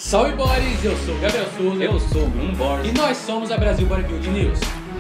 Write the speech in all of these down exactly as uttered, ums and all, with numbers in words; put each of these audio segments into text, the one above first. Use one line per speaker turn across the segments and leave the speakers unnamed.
Salve Boris, eu sou o Gabriel Souza.
Eu sou o Bruno Boris.
E nós somos a Brasil Bodybuilding News.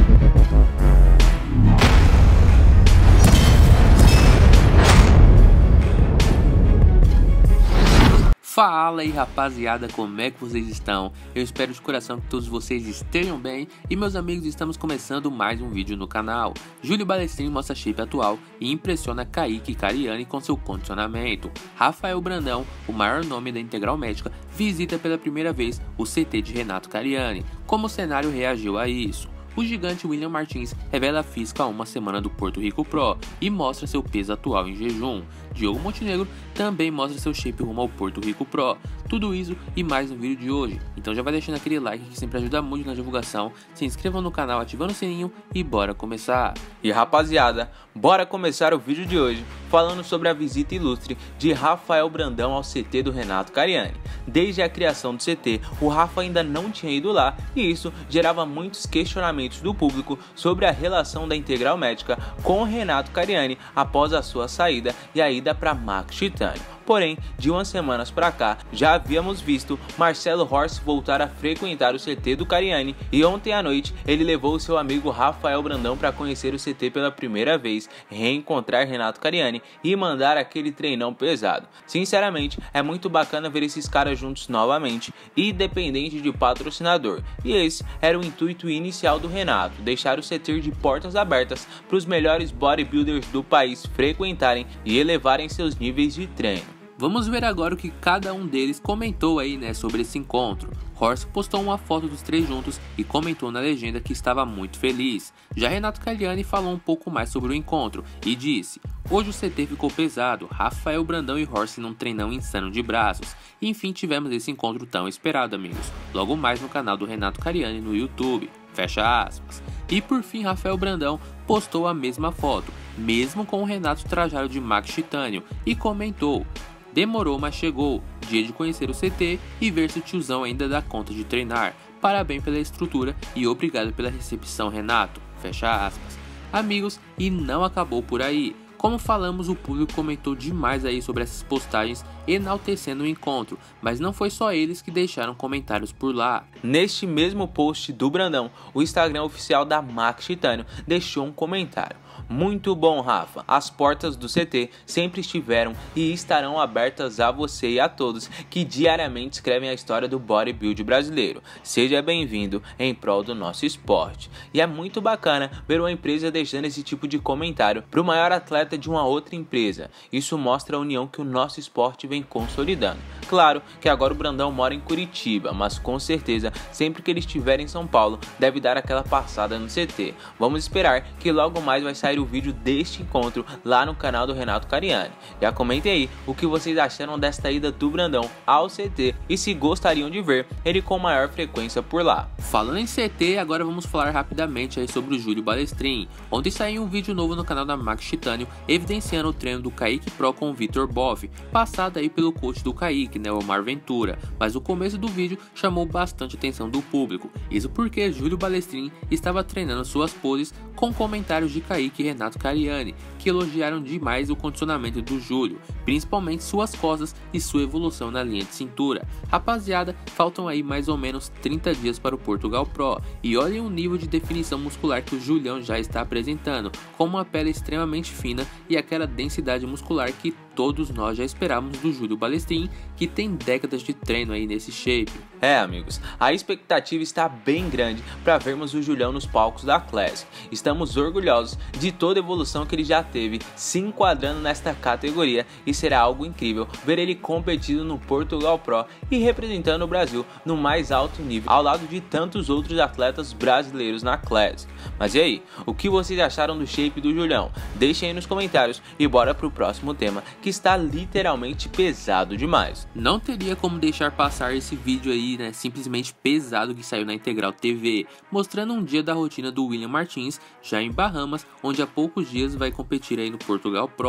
Fala aí rapaziada, como é que vocês estão? Eu espero de coração que todos vocês estejam bem. E meus amigos, estamos começando mais um vídeo no canal. Júlio Balestrin mostra shape atual e impressiona Kaique e Cariani com seu condicionamento. Rafael Brandão, o maior nome da Integral Médica, visita pela primeira vez o C T de Renato Cariani. Como o cenário reagiu a isso? O gigante William Martins revela a física a uma semana do Porto Rico Pro e mostra seu peso atual em jejum. Diogo Montenegro também mostra seu shape rumo ao Porto Rico Pro. Tudo isso e mais no vídeo de hoje. Então já vai deixando aquele like que sempre ajuda muito na divulgação. Se inscrevam no canal ativando o sininho e bora começar.
E rapaziada, bora começar o vídeo de hoje falando sobre a visita ilustre de Rafael Brandão ao C T do Renato Cariani. Desde a criação do C T, o Rafa ainda não tinha ido lá e isso gerava muitos questionamentos do público sobre a relação da Integral Médica com o Renato Cariani após a sua saída e a ida para Max Titânio. Porém, de umas semanas para cá, já havíamos visto Marcelo Horst voltar a frequentar o C T do Cariani e ontem à noite ele levou seu amigo Rafael Brandão para conhecer o C T pela primeira vez, reencontrar Renato Cariani e mandar aquele treinão pesado. Sinceramente, é muito bacana ver esses caras juntos novamente, independente de patrocinador. E esse era o intuito inicial do Renato, deixar o C T de portas abertas para os melhores bodybuilders do país frequentarem e elevarem seus níveis de treino.
Vamos ver agora o que cada um deles comentou aí, né, sobre esse encontro. Horst postou uma foto dos três juntos e comentou na legenda que estava muito feliz. Já Renato Cariani falou um pouco mais sobre o encontro e disse: hoje o C T ficou pesado, Rafael Brandão e Horst num treinão insano de braços. Enfim, tivemos esse encontro tão esperado, amigos. Logo mais no canal do Renato Cariani no YouTube. Fecha aspas. E por fim, Rafael Brandão postou a mesma foto, mesmo com o Renato trajado de Max Titânio, e comentou: demorou, mas chegou. Dia de conhecer o C T e ver se o tiozão ainda dá conta de treinar. Parabéns pela estrutura e obrigado pela recepção, Renato. Fecha aspas. Amigos, e não acabou por aí. Como falamos, o público comentou demais aí sobre essas postagens, enaltecendo o encontro, mas não foi só eles que deixaram comentários por lá.
Neste mesmo post do Brandão, o Instagram oficial da Max Titânio deixou um comentário: muito bom, Rafa. As portas do C T sempre estiveram e estarão abertas a você e a todos que diariamente escrevem a história do bodybuilding brasileiro. Seja bem-vindo em prol do nosso esporte. E é muito bacana ver uma empresa deixando esse tipo de comentário para o maior atleta de uma outra empresa. Isso mostra a união que o nosso esporte vem consolidando. Claro que agora o Brandão mora em Curitiba, mas com certeza, sempre que ele estiver em São Paulo, deve dar aquela passada no C T. Vamos esperar que logo mais vai sair o vídeo deste encontro lá no canal do Renato Cariani. Já comentem aí o que vocês acharam desta ida do Brandão ao C T e se gostariam de ver ele com maior frequência por lá.
Falando em C T, agora vamos falar rapidamente aí sobre o Júlio Balestrin. Ontem saiu um vídeo novo no canal da Max Titânio evidenciando o treino do Kaique Pro com o Vitor Boff, passado aí pelo coach do Kaique, né, o Omar Ventura, mas o começo do vídeo chamou bastante atenção do público. Isso porque Júlio Balestrin estava treinando suas poses com comentários de Kaique e Renato Cariani, que elogiaram demais o condicionamento do Júlio, principalmente suas costas e sua evolução na linha de cintura. Rapaziada, faltam aí mais ou menos trinta dias para o Portugal Pro, e olhem o nível de definição muscular que o Julião já está apresentando, com uma pele extremamente fina e aquela densidade muscular que todos nós já esperávamos do Júlio Balestrin, que tem décadas de treino aí nesse shape.
É, amigos, a expectativa está bem grande para vermos o Julião nos palcos da Classic. Estamos orgulhosos de toda a evolução que ele já teve se enquadrando nesta categoria e será algo incrível ver ele competindo no Portugal Pro e representando o Brasil no mais alto nível, ao lado de tantos outros atletas brasileiros na Classic. Mas e aí, o que vocês acharam do shape do Julião? Deixem aí nos comentários e bora pro próximo tema, que está literalmente pesado demais.
Não teria como deixar passar esse vídeo aí, né, simplesmente pesado, que saiu na Integral T V, mostrando um dia da rotina do William Martins, já em Bahamas, onde há poucos dias vai competir aí no Portugal Pro.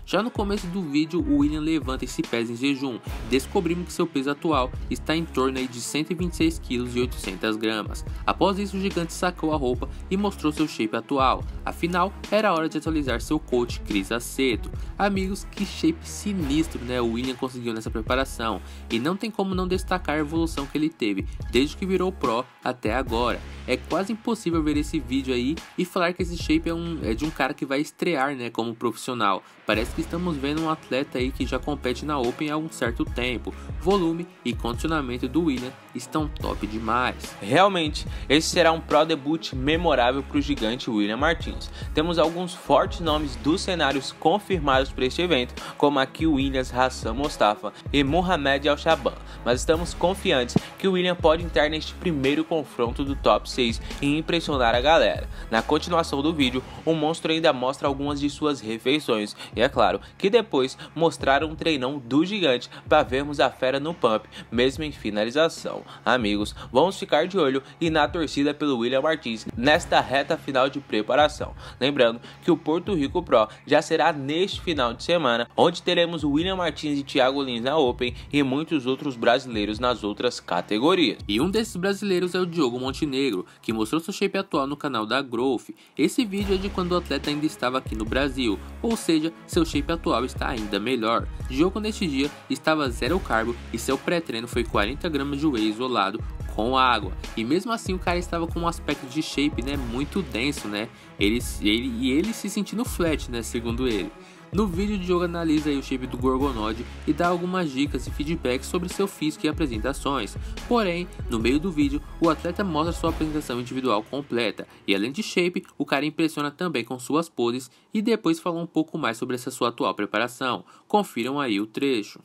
Já no começo do vídeo, o William levanta e se pesa em jejum. Descobrimos que seu peso atual está em torno aí de cento e vinte e seis quilos e oitocentas gramas. Após isso, o gigante sacou a roupa e mostrou seu shape atual. Afinal, era hora de atualizar seu coach Chris Aceto. Amigos, que shape sinistro, né, o William conseguiu nessa preparação. E não tem como não destacar a evolução que ele teve, desde que virou pro até agora. É quase impossível ver esse vídeo aí e falar que esse shape é, um, é de um cara que vai estrear, né, como profissional. Parece que estamos vendo um atleta aí que já compete na Open há um certo tempo. Volume e condicionamento do William estão top demais.
Realmente, esse será um pro debut memorável para o gigante William Martins. Temos alguns fortes nomes dos cenários confirmados para este evento, como Akil Williams, Hassan Mostafa e Mohamed Al-Shaban, mas estamos confiantes que o William pode entrar neste primeiro confronto do top seis e impressionar a galera. Na continuação do vídeo, o monstro ainda mostra algumas de suas refeições, e é claro que depois mostraram um treinão do gigante para vermos a fera no pump, mesmo em finalização. Amigos, vamos ficar de olho e na torcida pelo William Martins nesta reta final de preparação. Lembrando que o Porto Rico Pro já será neste final de semana, onde teremos o William Martins e Thiago Lins na Open e muitos outros brasileiros nas outras categorias.
E um desses brasileiros é o Diogo Montenegro, que mostrou seu shape atual no canal da Growth. Esse vídeo é de quando o atleta ainda estava aqui no Brasil, ou seja, seu shape atual está ainda melhor. Diogo neste dia estava zero carbo e seu pré-treino foi quarenta gramas de whey isolado com água, e mesmo assim o cara estava com um aspecto de shape, né, muito denso, né, ele, ele, e ele se sentindo flat, né, segundo ele. No vídeo, o Diogo analisa aí o shape do Gorgonoid e dá algumas dicas e feedbacks sobre seu físico e apresentações. Porém, no meio do vídeo, o atleta mostra sua apresentação individual completa, e além de shape, o cara impressiona também com suas poses e depois fala um pouco mais sobre essa sua atual preparação. Confiram aí o trecho.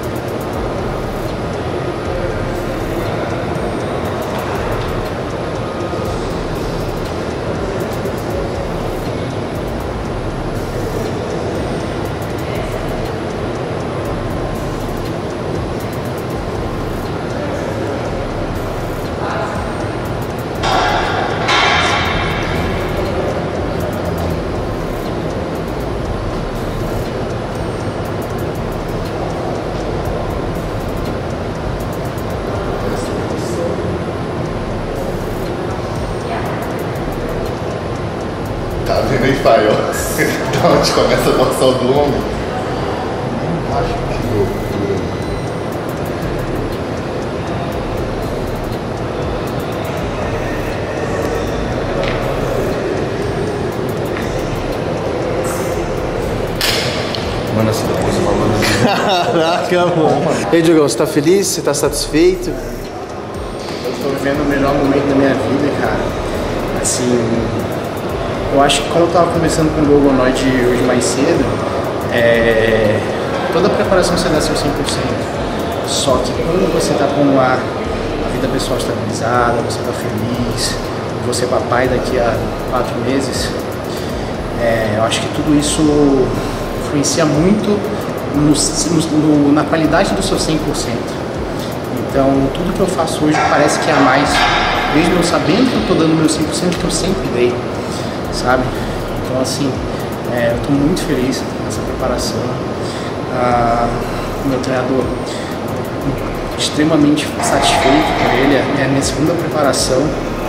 Tá vendo aí, pai, ó? Da onde começa a dorsal do ombro? Acho que loucura. Mano, essa coisa falando.
Caraca, mano. E aí, Diogão, você tá feliz? Você tá satisfeito?
Eu tô vivendo o melhor momento da minha vida, cara. Assim, eu acho que como eu tava conversando com o Gorgonoid hoje mais cedo, é... toda a preparação você dá seu cem por cento. Só que quando você tá com a, a vida pessoal estabilizada, você tá feliz, você é papai daqui a quatro meses, é... eu acho que tudo isso influencia muito no, no, na qualidade do seu cem por cento. Então, tudo que eu faço hoje parece que é a mais, mesmo eu sabendo que eu estou dando o meu cem por cento que eu sempre dei, sabe? Então, assim, é, eu estou muito feliz nessa preparação. Ah, o meu treinador, extremamente satisfeito por ele, é a minha segunda preparação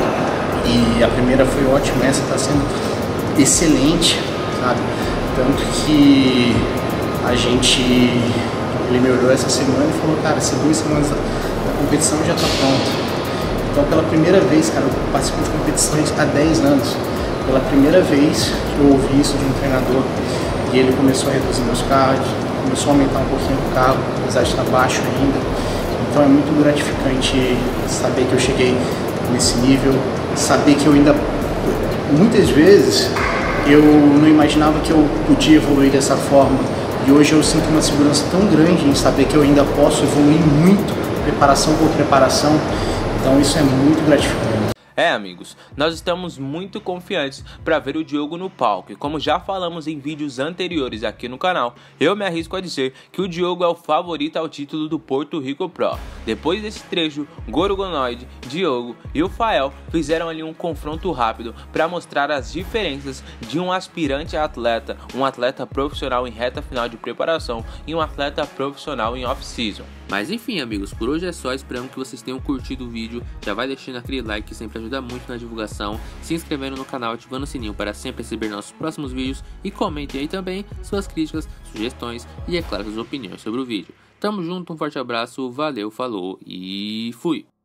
e a primeira foi ótima, essa está sendo excelente, sabe? Tanto que a gente, ele me olhou essa semana e falou, cara, essas duas semanas da, da competição já tá pronta. Então, pela primeira vez, cara, eu participo de competições há dez anos. Pela primeira vez que eu ouvi isso de um treinador, e ele começou a reduzir meus carros, começou a aumentar um pouquinho o carro, apesar de estar baixo ainda. Então é muito gratificante saber que eu cheguei nesse nível, saber que eu ainda, muitas vezes, eu não imaginava que eu podia evoluir dessa forma. E hoje eu sinto uma segurança tão grande em saber que eu ainda posso evoluir muito, preparação por preparação. Então isso é muito gratificante.
É, amigos, nós estamos muito confiantes para ver o Diogo no palco e como já falamos em vídeos anteriores aqui no canal, eu me arrisco a dizer que o Diogo é o favorito ao título do Porto Rico Pro. Depois desse trecho, Gorgonoid, Diogo e o Fael fizeram ali um confronto rápido para mostrar as diferenças de um aspirante a atleta, um atleta profissional em reta final de preparação e um atleta profissional em off-season.
Mas enfim, amigos, por hoje é só, esperamos que vocês tenham curtido o vídeo. Já vai deixando aquele like que sempre ajuda muito na divulgação, se inscrevendo no canal, ativando o sininho para sempre receber nossos próximos vídeos e comentem aí também suas críticas, sugestões e é claro suas opiniões sobre o vídeo. Tamo junto, um forte abraço, valeu, falou e fui!